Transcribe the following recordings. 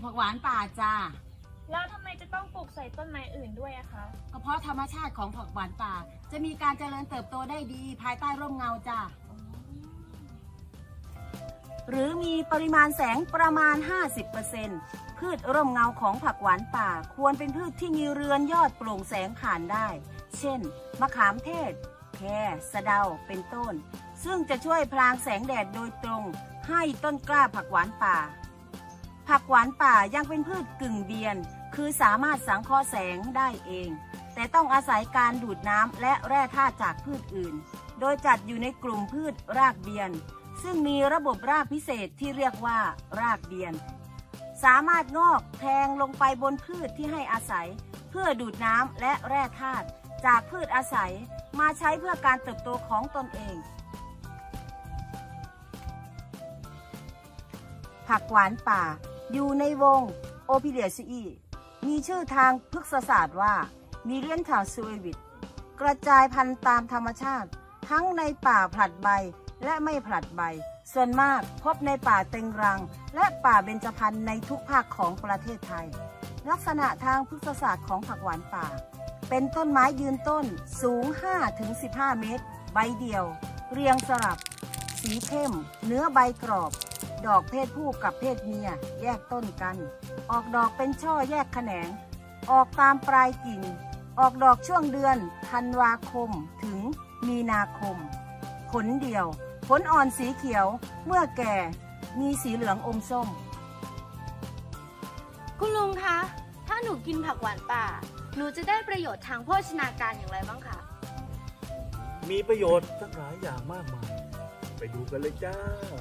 ผักหวานป่าจ้าแล้วทำไมจะต้องปลูกใส่ต้นไม้อื่นด้วยอะคะก็เพราะธรรมชาติของผักหวานป่าจะมีการเจริญเติบโตได้ดีภายใต้ร่มเงาจ้าหรือมีปริมาณแสงประมาณ 50%พืชร่มเงาของผักหวานป่าควรเป็นพืชที่มีเรือนยอดโปร่งแสงผ่านได้เช่นมะขามเทศแคสะเดาเป็นต้นซึ่งจะช่วยพรางแสงแดดโดยตรงให้ต้นกล้าผักหวานป่าผักหวานป่ายังเป็นพืชกึ่งเบียนคือสามารถสังเคราะห์แสงได้เองแต่ต้องอาศัยการดูดน้ำและแร่ธาตุจากพืชอื่นโดยจัดอยู่ในกลุ่มพืชรากเบียนซึ่งมีระบบรากพิเศษที่เรียกว่ารากเบียนสามารถงอกแทงลงไปบนพืชที่ให้อาศัยเพื่อดูดน้ำและแร่ธาตุจากพืชอาศัยมาใช้เพื่อการเติบโตของตนเองผักหวานป่าอยู่ในวงโอพิเลียซีมีชื่อทางพฤกษศาสตร์ว่ามิเลียนทาซูเอวิตกระจายพันธุ์ตามธรรมชาติทั้งในป่าผลัดใบและไม่ผลัดใบส่วนมากพบในป่าเต็งรังและป่าเบญจพรรณในทุกภาคของประเทศไทยลักษณะทางพฤกษศาสตร์ของผักหวานป่าเป็นต้นไม้ยืนต้นสูง 5-15 เมตรใบเดี่ยวเรียงสลับสีเข้มเนื้อใบกรอบดอกเพศผู้กับเพศเมียแยกต้นกันออกดอกเป็นช่อแยกแขนงออกตามปลายกิ่งออกดอกช่วงเดือนธันวาคมถึงมีนาคมผลเดียวผลอ่อนสีเขียวเมื่อแก่มีสีเหลืองอมส้มคุณลุงคะถ้าหนูกินผักหวานป่าหนูจะได้ประโยชน์ทางโภชนาการอย่างไรบ้างคะมีประโยชน์ทั้งหลายอย่างมากมายไปดูกันเลยจ้า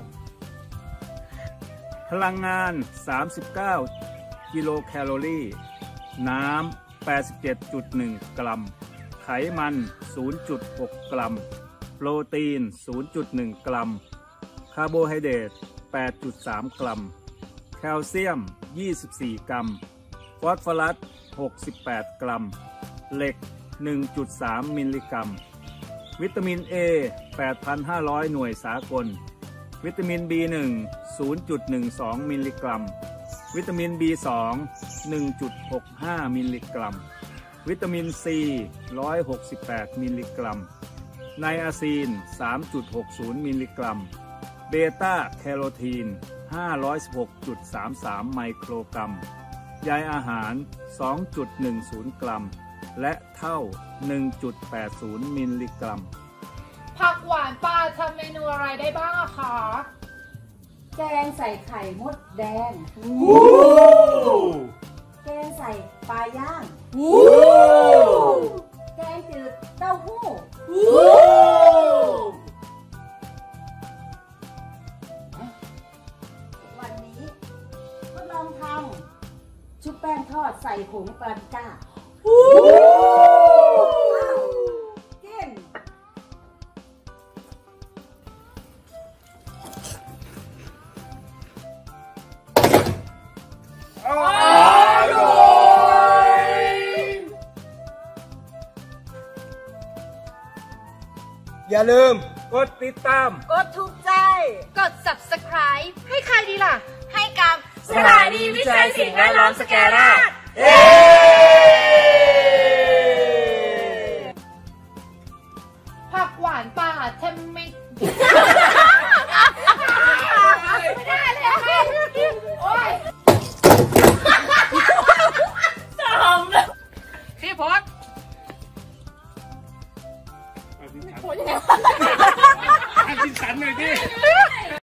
พลังงาน39กิโลแคลอรี่น้ำ87.1 กรัมไขมัน 0.6 กรัมโปรตีน 0.1 กรัมคาร์โบไฮเดรต 8.3 กรัมแคลเซียม 24 กรัมฟอสฟอรัส 68 กรัมเหล็ก 1.3 มิลลิกรัมวิตามิน A 8,500 หน่วยสากลวิตามิน B1 0.12 มิลลิกรัมวิตามิน B2 1.65 มิลลิกรัมวิตามิน C 168 มิลลิกรัมไนอาซีน 3.60 มิลลิกรัมเบต้าแคโรทีน 516.33 ไมโครกรัมใยอาหาร 2.10 กรัมและเท่า 1.80 มิลลิกรัมผักหวานป่าทำเมนูอะไรได้บ้างอะคะแกงใส่ไข่มดแดงแกงใส่ปลาย่างแกงจืดเต้าหู้วันนี้ทดลองทำชุบแป้งทอดใส่ผงปาปริก้ากินอย่าลืมกดติดตามกดถูกใจกด subscribe ให้ใครดีล่ะให้กับสถานีวิจัยสิ่งแวดล้อมสแกราชผักหวานป่าทำไมไม่ได้เลยโอ้ยสองพี่พศอันที่ฉันหน่อยดิ